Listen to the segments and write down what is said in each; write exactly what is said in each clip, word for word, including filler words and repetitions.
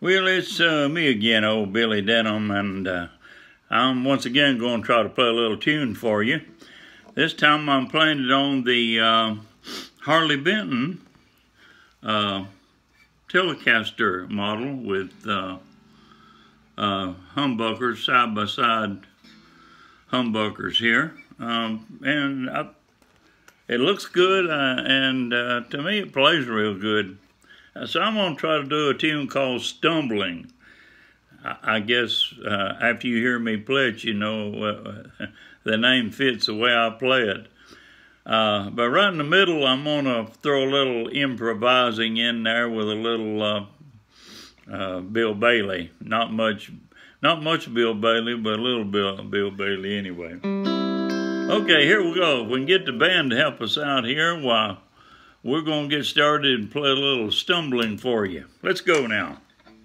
Well, it's uh, me again, old Billy Denham, and uh, I'm once again going to try to play a little tune for you. This time I'm playing it on the uh, Harley Benton uh, Telecaster model with uh, uh, humbuckers, side-by-side humbuckers here. Um, and I, it looks good, uh, and uh, to me it plays real good. So I'm going to try to do a tune called Stumbling. I guess uh, after you hear me play it, you know uh, the name fits the way I play it. Uh, but right in the middle, I'm going to throw a little improvising in there with a little uh, uh, Bill Bailey. Not much, not much Bill Bailey, but a little Bill, Bill Bailey anyway. Okay, here we go. If we can get the band to help us out here, why, we're going to get started and play a little Stumbling for you. Let's go now.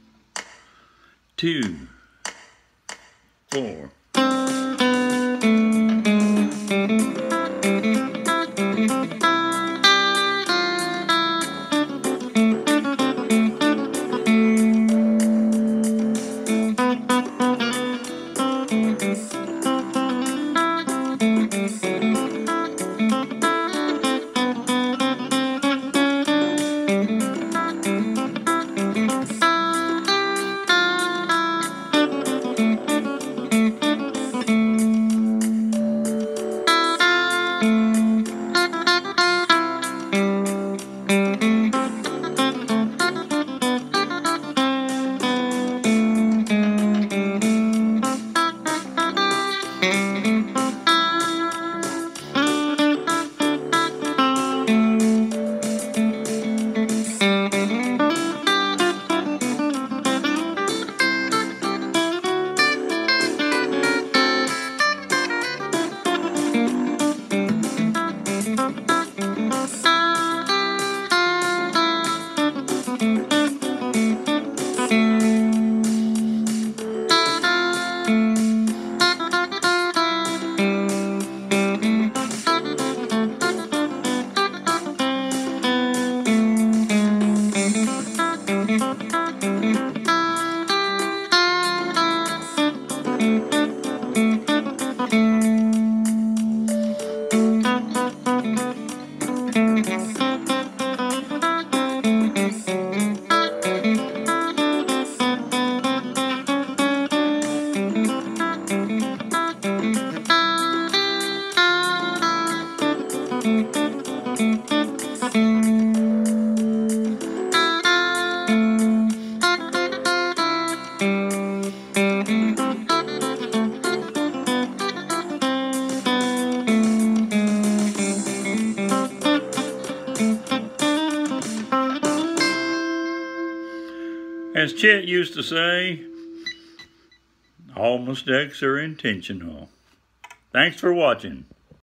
Two, four. As Chet used to say, all mistakes are intentional. Thanks for watching.